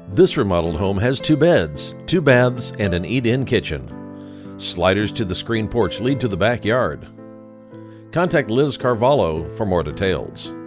This remodeled home has 2 beds, 2 baths, and an eat-in kitchen. Sliders to the screen porch lead to the backyard. Contact Liz Carvalho for more details.